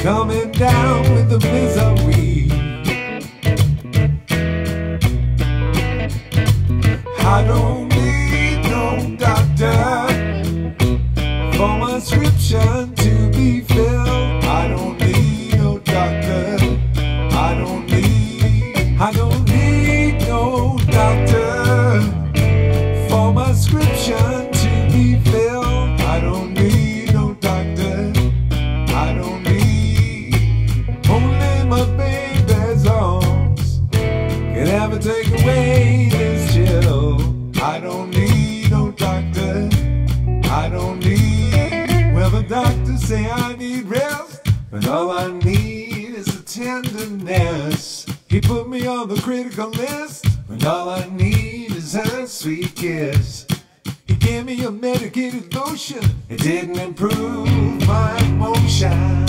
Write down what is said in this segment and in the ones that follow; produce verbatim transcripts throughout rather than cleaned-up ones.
coming down with the misery. I don't need no doctor for my prescription to be filled. I don't need no doctor. I don't need, I don't need no doctor for my prescription to be filled. I don't need no doctor. I don't need, only my baby's arms can ever take away this chill. I don't need no doctor. I don't need, well, the doctors say I need rest, but all I need is a tenderness. He put me on the critical list, but all I need is a sweet kiss. He gave me a medicated lotion, it didn't improve my emotion.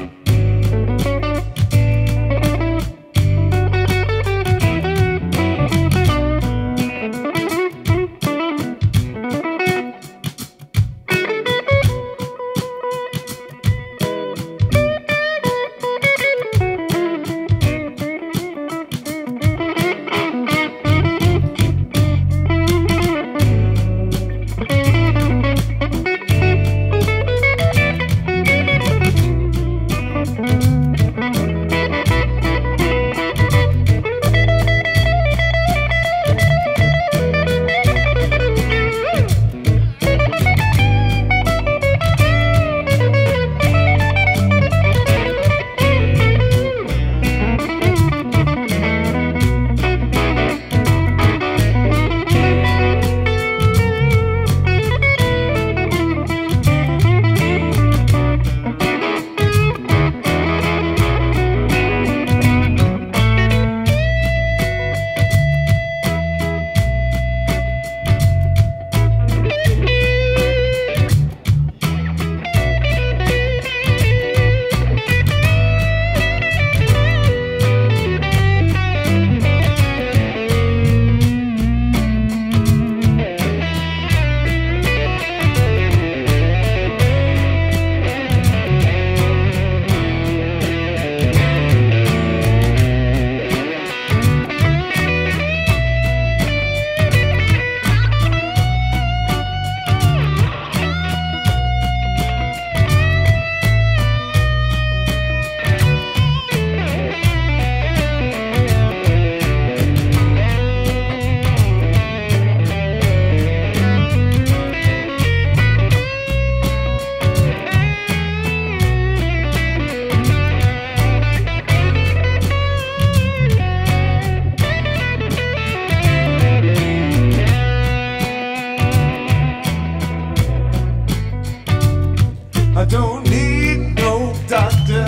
I don't need no doctor,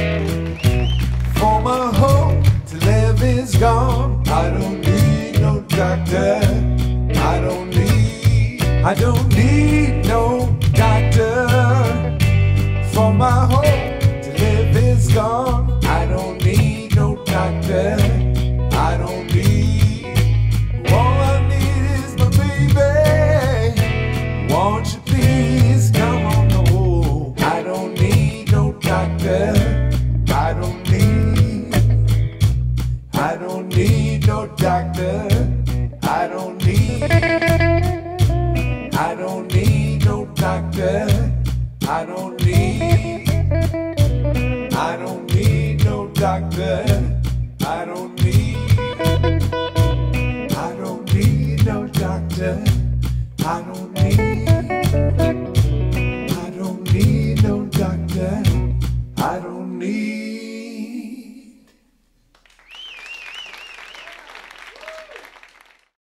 for my hope to live is gone. I don't need no doctor. I don't need, I don't need no doctor, for my hope to live is gone. I don't need no doctor. I don't need, all I need is my baby. Won't you please come on home? I don't need no doctor. I don't need, I don't need no doctor. I don't need, I don't need no doctor. I don't need, I don't need no doctor. I don't need, I don't need no doctor. I don't need